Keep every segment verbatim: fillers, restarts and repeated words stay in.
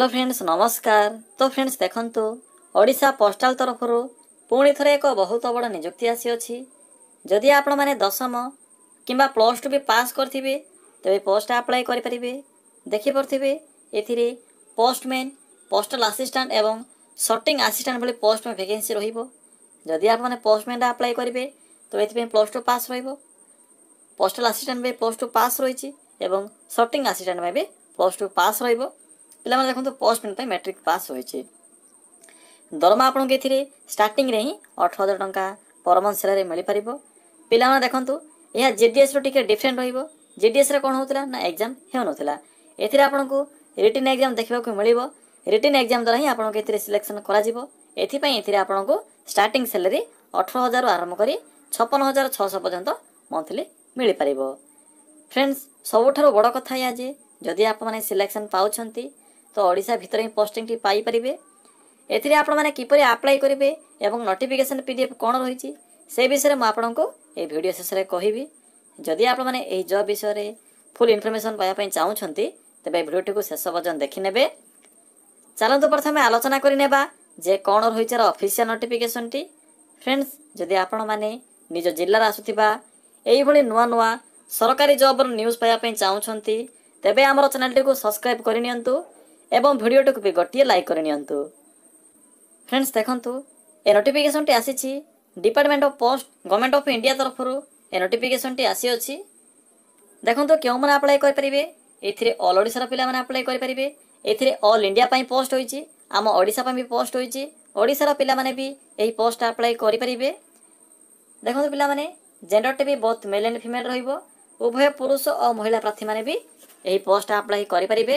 Hello friends नमस्कार। तो friends देखंतु ओडिशा पोस्टाल तरफ पुणी थरे एक बहुत बड़ नियुक्ति आसी अछि। जदि आपण माने दशम किंबा प्लस टू भी पास करथिबे तबे पोस्ट अप्लाई करि परिबे। देखि परथिबे एथिरे पोस्टमैन, पोस्टल असिस्टेंट एवं सॉर्टिंग असिस्टेंट भली पोस्ट में वैकेंसी रहिबो। जदि आपण माने पोस्टमैन अप्लाई करिवे तो एथि प्लस टू पास रहिबो। पोस्टल असिस्टेंट में प्लस टू पास रही एवं सॉर्टिंग असिस्टेंट में भी प्लस टू पास रहिबो। पिला देखो पोस्टमैन पे मैट्रिक पास होइछि। दरमा आपन के थिरे स्टार्टिंग रे ही अठारह हज़ार टंका पर मंथ सैलरी मिल परिबो। पिला देखंतु यह जेडीएस रो टिके डिफरेंट रहिबो। जेडीएस रे कोन होतला ना एग्जाम हेउ नथला। एथिरे आपन को रिटन एग्जाम देखबा को मिलिबो। रिटन एग्जाम द्वारा ही आपन के थिरे सिलेक्शन करा जिवो। एथि पई एथिरे आपन को स्टार्टिंग सैलरी अठारह हज़ार आरंभ करी छप्पन हज़ार छह सौ पर्यंत मंथली मिल परिबो। फ्रेंड्स सबुठारो बड़ कथा या जे जदि आप माने सिलेक्शन पाउछंती तो ओडिशा भीतर ही पोस्टिंग टी पाई परिबे। एथिरे आपण माने किपरि अप्लाई करिवे एवं नोटिफिकेशन पीडीएफ कोन रहिछि से विषय में आपन को ए वीडियो शेष रे कहिबी। जदि आप माने ए जॉब विषय रे फुल इन्फॉर्मेशन पाया पई चाहुछंती तबे वीडियो को शेष पर्यंत देखि नेबे। चलंतु प्रथमे आलोचना करि नेबा जे कोन रहिछि ऑफिशियल नोटिफिकेशन टी। फ्रेंड्स जदि आपण माने निज जिल्ला रा आसुथिबा एई भली नुवा नुवा सरकारी जॉब रो न्यूज़ पाया पई चाहुछंती तबे हमर चैनल टी को सब्सक्राइब करि नियंतु एवं वीडियो टी को भी गोटिए लाइक करि नियंतु। फ्रेंड्स देखंतु ए नोटिफिकेशन टी आसीछि department of post government of India तरफ रु ए नोटिफिकेशन टी आसी अछि। देखंतु केउ माने अप्लाई करि परिबे एथिरे ऑल ओडिसा रा पिला माने अप्लाई करि परिबे। एथिरे ऑल इंडिया पई पोस्ट होइछि, आम ओडिसा पई भी पोस्ट होइछि। ओडिसा रा पिला माने भी एही पोस्ट अप्लाई करि परिबे। देखंतु पिला माने जेंडर टी भी बोथ मेल एंड फीमेल रहिबो। उभय पुरुष और महिला प्रार्थी माने भी एही पोस्ट अप्लाई करि परिबे।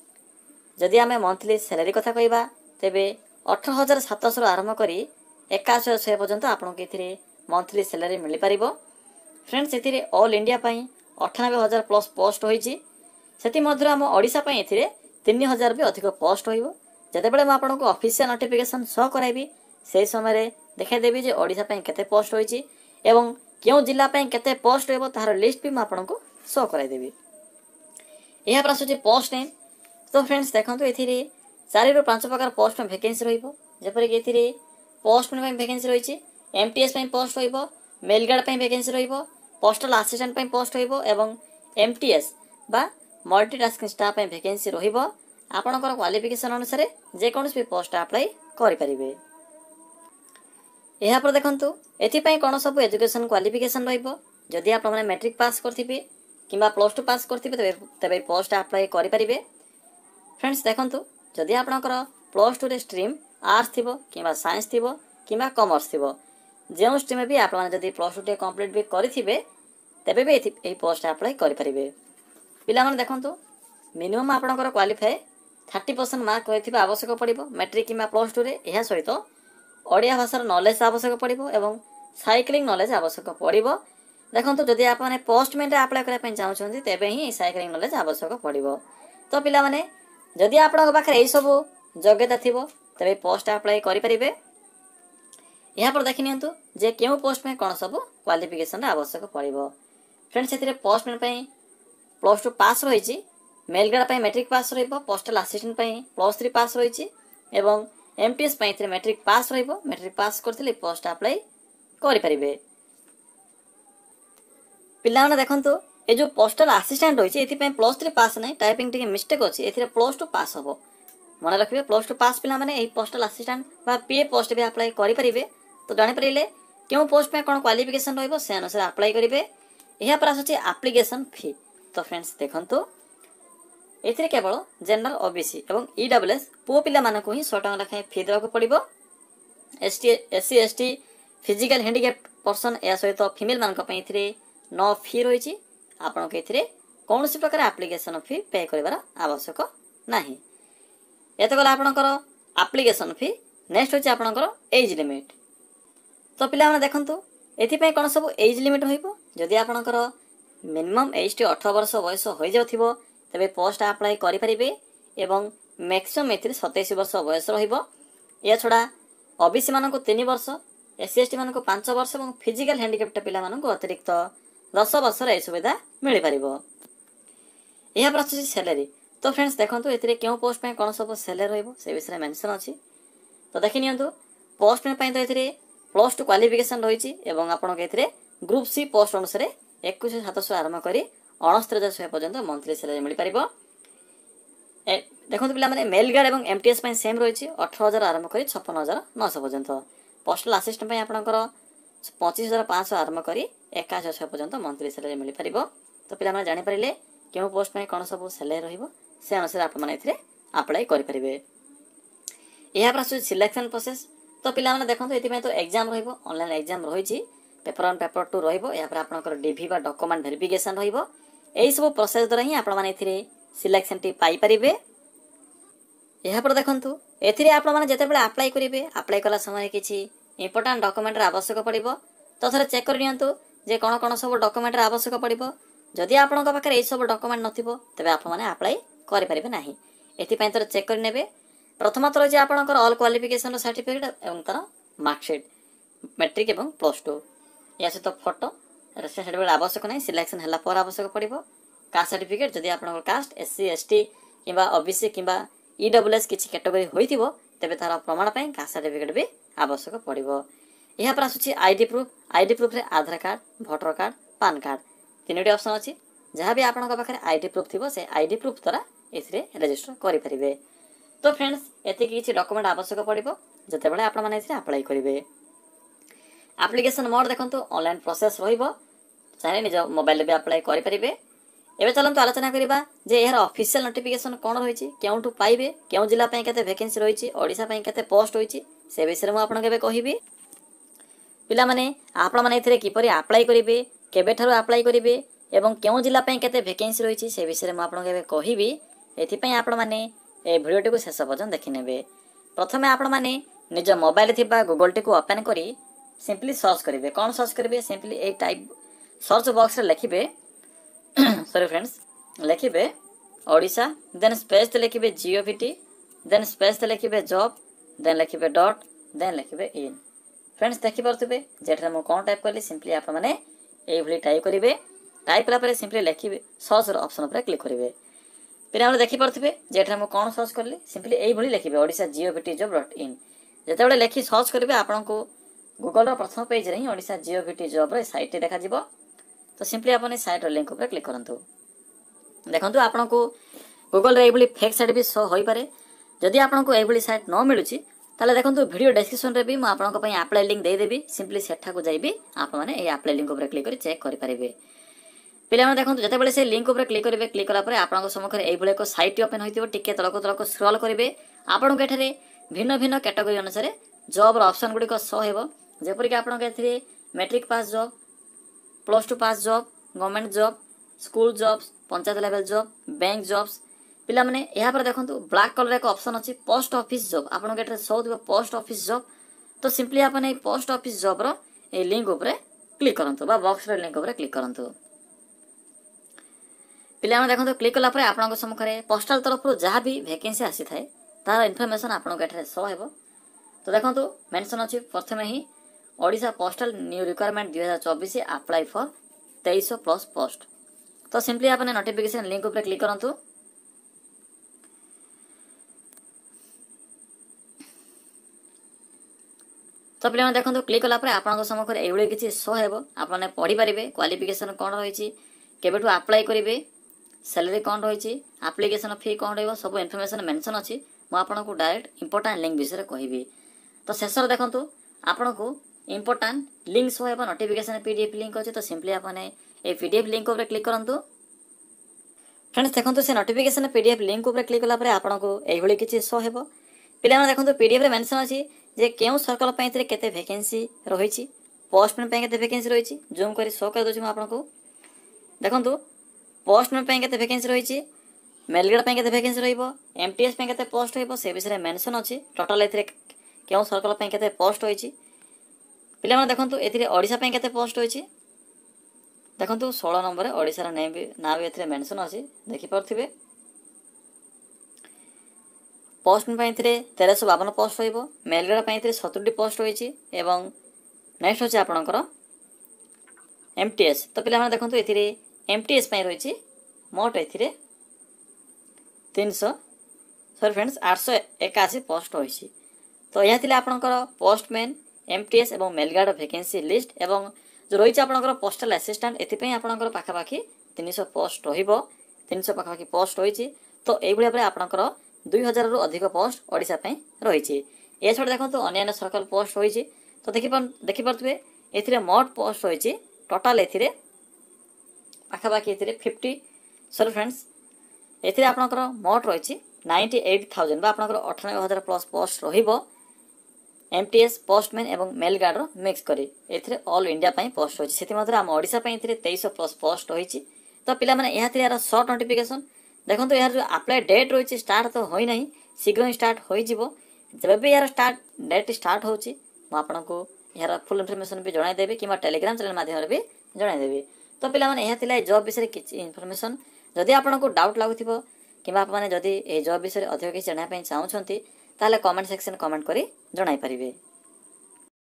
जदि आमे मंथली सैलरी कथा कहबा तेबे अठारह हज़ार सात सौ आरंभ करी इक्यासी हज़ार छह पर्यंत आपन के एथिरे मंथली सैलरी मिल परिबो। फ्रेंड्स एथिरे ऑल इंडिया पई अठानबे हज़ार प्लस पोस्ट होइछि। सेति मध्य हम ओडिसा पई एथिरे तीन हज़ार भी अधिक पोस्ट होइबो। जते बेले म आपन को ऑफिशियल नोटिफिकेशन शो कराइबी से समय रे देखाइ देबी जे ओडिसा पई केते पोस्ट होइछि एवं केउ जिल्ला पई केते पोस्ट होइबो तार लिस्ट भी म आपन को शो कराइ देबी। एहा प्रसुची पोस्ट नेम। तो फ्रेंड्स देखंतु एथिरे चार रु पाँच प्रकार पोस्ट में वैकेंसी रहिबो। जेपरि कि एथिरे पोस्टमैन पई वैकेंसी रहिछि, एमटीएस पई पोस्ट होइबो, मेल गार्ड पई वैकेंसी रहिबो, पोस्टल असिस्टेंट पई पोस्ट होइबो एवं एमटीएस बा मल्टीटास्किंग स्टाफ पई वैकेंसी रहिबो। आपनकर क्वालिफिकेशन अनुसार जे कोनस भी पोस्ट अप्लाई करि परिबे। एहा पर देखंतु एथि पई कोन सब एजुकेशन क्वालिफिकेशन रहिबो। जदि आप माने मैट्रिक पास करथिबे किबा प्लस टू पास करथिबे तबे तबे पोस्ट अप्लाई करि परिबे। फ्रेंड्स देखंतु जदि आपनकर प्लस टू रे स्ट्रीम आर्ट्स थिबो किबा साइंस थिबो किबा कॉमर्स थिबो जेउ स्ट्रीम में भी आप माने जदि प्लस टू टे कंप्लीट भी करिथिबे तबे भी एही पोस्ट अप्लाई करि परिबे। पिला माने देखंतु मिनिमम आपनकर क्वालिफाई तीस परसेंट मार्क होइथिबा आवश्यक पड़िबो मैट्रिक किबा प्लस टू रे। एहा सहित ओडिया भाषार नॉलेज आवश्यक पड़िबो एवं साइक्लिंग नॉलेज आवश्यक पड़िबो। देखंतु जदि आप माने पोस्टमैन रे अप्लाई करै पय चाहछन्ती तबे ही साइक्लिंग नॉलेज आवश्यक पड़िबो। तो पिला माने जदि आपन पाखे यही सब योग्यता थी तबे पोस्ट अप्लाई करि परिबे। यहाँ पर देखि नियंतु जे केउ पोस्ट में कौन सब क्वालिफिकेशन आवश्यक पड़िबो। फ्रेंड्स एथिरे पोस्टमैन पई प्लस टू पास रहिछि, मेल गार्ड पई मैट्रिक पास रहिबो, पोस्टल असिस्टेंट पई प्लस थ्री पास रहिछि एवं एमटीएस पई एथिरे मैट्रिक पास रहिबो। मैट्रिक पास करथिले पोस्ट अप्लाई करि परिबे। पिला माने देखंतु ए जो पोस्टल असिस्टेंट होइछि एथि पय प्लस थ्री पास नै टाइपिंग टिके मिस्टेक अछि। एथिरे प्लस टू पास हबो मन रखिबे। प्लस टू पास पिला माने एही पोस्टल असिस्टेंट बा पीए पोस्ट भी अप्लाई करि परिबे। तो जानि परिले केउ पोस्ट में कोन क्वालिफिकेशन रहइबो से अनुसार अप्लाई करिवे। एहा पर आछछि एप्लीकेशन फी। तो फ्रेंड्स देखंतु एथिरे केवल जनरल ओबीसी एवं ईडब्ल्यूएस पो पिला मानकु ही सौ टका लखाय फी देबाक पड़िबो। ST SC ST physical handicapped person या सहित फीमेल मानक पय एथिरे नो फी रहिछि। आपण के एथिरे कोनोसी प्रकार एप्लीकेशन फी पे करिवार आवश्यक नाही। एत गला आपणकर एप्लीकेशन फी। नेक्स्ट होछि आपणकर एज लिमिट। तो पिला माने देखंतु एथि पय कोन सब एज लिमिट होइबो। जदि आपणकर मिनिमम एज टी अठारह वर्ष बयस होई जाउथिबो तबे पोस्ट अप्लाई करि परिबे एवं मैक्सिमम एथिरे सत्ताईस वर्ष बयस रहिबो। या छडा ओबीसी मानको तीन वर्ष, एससी एसटी मानको पाँच वर्ष एवं फिजिकल हैंडिकैप्ड पिला मानको अतिरिक्त दस वर्ष रे सुविधा मिल परिबो। यह प्रति सैलरी तो फ्रेंड्स देखो ये क्यों पोस्ट में कौन सब सैलरी रही विषय मेंशन अच्छी तो देखी नियंतु पोस्ट में तो ये प्लस टू क्वालिफिकेशन रही आपको ये ग्रुप सी पोस्ट अनुसार एक सातश आरंभ कर अणस्तरी हजार शहे पर्यंत मंथली सैलरी मिल पार। देखो पे मेल गार्ड और एमटीएस सेम रही अठर हजार आरंभ कर छप्पन हजार नौश पर्यंत पोस्टल आसिस्टेंट आपंकर पचिश हजार पाँच आरंभ कर एकाशी हजार पर्यंत मंथली सैलरी मिल पार। तो पे जानीपारे क्यों पोस्ट में कौन सब सैलरी से अनुसार आपने आप्लाय करेंगे। यहाँ पर सिलेक्शन प्रोसेस तो पे देखो ये तो एग्जाम ऑनलाइन एग्जाम रही पेपर वन पेपर टू रहा आपंकर डीवी बा डॉक्यूमेंट वेरिफिकेशन रही सब प्रोसेस द्वारा ही आपने सिलेक्शन टी पाइपर। यहाँ पर देखो ये आपते आप्लाय करेंगे आप्लाय कला समय किसी इंपोर्टाट डॉक्यूमेंट आवश्यक पड़ो तो थे चेक कर नियंतु जे कौन कौन सब डॉक्यूमेंट आवश्यक पड़ो जदि आपन पाखे यही सब डॉक्यूमेंट नथिबो तबे आपने आप्लाय करें ना ये तो चेक कर प्रथमत रही आपंकर ऑल क्वालिफिकेशन सर्टिफिकेट और तार मार्कशीट मैट्रिक और प्लस टू या सहित फोटो रेजिस्ट्रेशन सर्टिफिकेट आवश्यक नहीं सिलेक्शन है आवश्यक पड़ो कास्ट सर्टिफिकेट जदि आप कास्ट एससी एसटी कि ओबीसी कि ईडब्ल्यूएस किसी कैटेगरी होइथिबो तेबे तार प्रमाण पाई कास्ट सर्टिफिकेट भी आवश्यक पड़ो। यहाँ पर आसुची आईडी प्रूफ आईडी प्रूफ रे Aadhaar card voter card PAN card तीनोटी ऑप्शन अच्छी जहाँ भी आपंक पाखे आईडी प्रूफ थी से आईडी प्रूफ द्वारा ये रजिस्टर करेंगे। तो फ्रेंड्स एति किसी डॉक्यूमेंट आवश्यक पड़ो जिते बड़े आपने आप्लाय करेंगे। एप्लिकेशन मोड देखो ऑनलाइन प्रोसेस रही निज मोबाइल भी आप्लाय करेंगे। एवं चलते आलोचना करवा जे यार ऑफिशियल नोटिफिकेशन कौन रही क्यों पाइबे क्यों जिला के वैकेंसी रही ओडिशा के पोस्ट होती से विषय में आपको कहबी पिला माने आपण माने किपरि आप्लाय करेंगे केबे ठारू आप्लाय करेंगे एवं क्यों जिला के वैकेंसी रही से विषय में आपको कहबी। एथिपाई आपण माने ए भिडियोटी को शेष पर्यटन देखने प्रथमे आपण माने निज मोबाइल थी गूगल टी को ओपन करी सिंपली सर्च करेंगे कौन सर्च करेंगे सिंपली ए टाइप सर्च बॉक्स रे लिखिबे सॉरी फ्रेंड्स लिखिबे ओडिशा देन स्पेस लिखिबे जीओवीटी देन स्पेस लिखिबे जॉब देन लिखिबे डॉट देन लिखिबे इन। फ्रेंड्स देखि परथुबे जेठरा मो कोन टाइप करली सिंपली आप माने ए भली टाइप करेंगे टाइप कला परे सिंपली लिखिबे सर्च ऑप्शन पर क्लिक करेंगे फिर आप देखि परथुबे जेठरा मो कोन सर्च करली सिंपली ए भली लिखिबे Odisha GOVT job dot in जेते बळे लिखि सर्च करेंगे आपनको गूगल रो प्रथम पेज रे ही ओडिशा जीओवीटी जॉब रे साइट देखा जिवो। तो सिंपली आपने साइट लिंक पर क्लिक करंतु देखंतु आपनको गूगल रे एभली फेक साइट भी शो होई पारे जदि आपनको एभली साइट न मिलुची ताले देखंतु वीडियो डिस्क्रिप्शन रे भी म आपनको पई अप्लाई लिंक दे देबी सिंपली सेठा को जाइबी आप माने ए अप्लाई लिंक पर क्लिक करी चेक करि पारिबे। पिला माने देखंतु जते बेले से लिंक पर क्लिक करिवे क्लिक कला परे आपनको सम्मुख रे एभली एक साइट ओपन होइतिबो टिके तळको तळको स्क्रॉल करिवे आपनको एठारे भिन्न भिन्न कैटेगरी अनुसार जॉब रो ऑप्शन गुडी को शो हेबो जेपरि कि आपनको एथिरे matric pass job plus two pass job government job school jobs panchayat level job bank jobs पिला माने यहाँ पर देखंतु ब्लैक कलर एक ऑप्शन अछि पोस्ट ऑफिस जॉब आपन के शो दिबो पोस्ट ऑफिस जॉब। तो सिंपली आपन ए पोस्ट ऑफिस जॉब रो ए लिंक ऊपर क्लिक करंतु बा बॉक्स रे लिंक ऊपर क्लिक करंतु पिला माने देखंतु क्लिक कला परे आपन सम्मुख रे पोस्टल तरफ जहाँ भी वैकेंसी आसी थाए तार इन्फॉर्मेशन आपन के एठारे शो हेबो। तो देखंतु मेंशन अछि प्रथमे ही ओडिशा पोस्टल न्यू रिक्वायरमेंट दुई हजार चौबीस अप्लाई फॉर तेईस प्लस पोस्ट। तो सिंपली आपने नोटिफिकेशन लिंक ऊपर क्लिक करंतु तो पे देखो क्लिक कला आपन सम्मुख ये किसी शो हेबो आपने पढ़ी पारे क्वालिफिकेशन कौन रही केबेठू अप्लाई करेंगे सैलरी कौन रही एप्लिकेशन फी कौन रही सब इनफॉरमेशन मेंशन अच्छी मुझे डायरेक्ट इंपोर्टाट लिंक विषय कहबी। तो शेष देखो आपन को इंपोर्टाट लिंक शो हेबो नोटिफिकेशन पीडीएफ लिंक अच्छे। तो सिंपली आपने ये पीडीएफ लिंक ऊपर क्लिक करंतु फ्रेंड्स देखो से नोटिफिकेशन पीडीएफ लिंक ऊपर क्लिक कला आपन को यही किसी शो हेबो पिला देखो पीडीएफ रे मेंशन अच्छी जे केउ सर्कल पई केते वैकेंसी रही पोस्टमैन पई केते वैकेंसी रही जूम कर शो कर दूँ आपको देखो पोस्टमैन पई केते वैकेंसी रही मेलगेट पई केते वैकेंसी रहिबो एमटीएस पई केते पोस्ट होइबो से विषय मेंशन अछि टोटल एथिरे केउ सर्कल पई केते पोस्ट होइछि पिला माने देखंतु एथिरे ओडिसा पई केते पोस्ट होइछि देखंतु सोलह नंबर ओडिसा रा नेम भी ना भी एथिरे मेंशन अछि देखि परथिबे पोस्टमैन पई एथिरे तेरह सौ बावन पोस्ट होइबो मेलगेट पई एथिरे सत्तर पोस्ट होइछि एवं नेक्स्ट होछि आपनकर एमटीएस। तो पिला माने देखंतु एथिरे एमटीएस पई रहिछि मोट एथिरे ତିନିଶହ ସରି ଫ୍ରେଣ୍ଡସ୍ ଆଠଶହ ଏକାଅଶୀ ପୋଷ୍ଟ ରହିଛି। ତ ଏହା ଥିଲା ଆପଣଙ୍କର ପୋଷ୍ଟମ୍ୟାନ୍ ଏମ୍ଟିଏସ୍ ଏବଂ ମେଲଗାର୍ଡ ଭ୍ୟାକେନ୍ସି ଲିଷ୍ଟ ଏବଂ ଯେଉଁ ରହିଛି ଆପଣଙ୍କର ପୋଷ୍ଟାଲ ଆସିଷ୍ଟାଣ୍ଟ ଏଥିପାଇଁ ଆପଣଙ୍କର ପାଖାପାଖି ତିନିଶହ ପୋଷ୍ଟ ରହିବ। ତିନିଶହ ପାଖାପାଖି ପୋଷ୍ଟ ରହିଛି। ତ ଏଇଭଳି ଭାବରେ ଆପଣଙ୍କର ଦୁଇ ହଜାରରୁ ଅଧିକ ପୋଷ୍ଟ ଓଡ଼ିଶା ପାଇଁ ରହିଛି। ଏଛଡ଼ା ଦେଖନ୍ତୁ ଅନ୍ୟାନ୍ୟ ସରକାରୀ ପୋଷ୍ଟ ରହିଛି। ତ ଦେଖିପାରୁ ଦେଖିପାରୁଥିବେ ଏଥିରେ ମୋଟ ପୋଷ୍ଟ ରହିଛି ଟୋଟାଲ ଏଥିରେ ପାଖାପାଖି ଏଥିରେ ଫିଫ୍ଟି ସରି ଫ୍ରେଣ୍ଡସ୍ ଏଥିରେ ଆପଣଙ୍କର ମୋଟ ରହିଛି ନାଇଣ୍ଟି ଏଇଟ୍ ଥାଉଜେଣ୍ଡ ବା ଆପଣଙ୍କର ଅଠାନବେ ହଜାର ପ୍ଲସ୍ ପୋଷ୍ଟ ରହିବ ଏମ୍ଟିଏସ୍ ପୋଷ୍ଟମ୍ୟାନ୍ ଏବଂ ମେଲ୍ ଗାର୍ଡ଼ର ମିକ୍ସ କରି। ଏଥିରେ ଅଲ୍ ଇଣ୍ଡିଆ ପାଇଁ ପୋଷ୍ଟ ରହିଛି। ସେଥିମଧ୍ୟରେ ଆମ ଓଡ଼ିଶା ପାଇଁ ଏଥିରେ ତେଇଶହ ପ୍ଲସ୍ ପୋଷ୍ଟ ରହିଛି। ତ ପିଲାମାନେ ଏହା ଥିଲା ଏହାର ସର୍ଟ ନୋଟିଫିକେସନ୍। ଦେଖନ୍ତୁ ଏହାର ଯେଉଁ ଆପ୍ଲାଏ ଡେଟ୍ ରହିଛି ଷ୍ଟାର୍ଟ ତ ହୋଇନାହିଁ, ଶୀଘ୍ର ହିଁ ଷ୍ଟାର୍ଟ ହୋଇଯିବ। ଯେବେ ବି ଏହାର ଷ୍ଟାର୍ଟ ଡେଟ୍ ଷ୍ଟାର୍ଟ ହେଉଛି ମୁଁ ଆପଣଙ୍କୁ ଏହାର ଫୁଲ୍ ଇନଫର୍ମେସନ୍ ବି ଜଣାଇଦେବି କିମ୍ବା ଟେଲିଗ୍ରାମ ଚ୍ୟାନେଲ୍ ମାଧ୍ୟମରେ ବି ଜଣାଇଦେବି। ତ ପିଲାମାନେ ଏହା ଥିଲା ଏ ଜବ୍ ବିଷୟରେ କିଛି ଇନଫର୍ମେସନ୍। ଯଦି ଆପଣଙ୍କୁ ଡାଉଟ୍ ଲାଗୁଥିବ କିମ୍ବା ଆପଣମାନେ ଯଦି ଏହି ଜବ୍ ବିଷୟରେ ଅଧିକ କିଛି ଜାଣିବା ପାଇଁ ଚାହୁଁଛନ୍ତି ତାହେଲେ କମେଣ୍ଟ ସେକ୍ସନ୍ କମେଣ୍ଟ କରି ଜଣାଇପାରିବେ।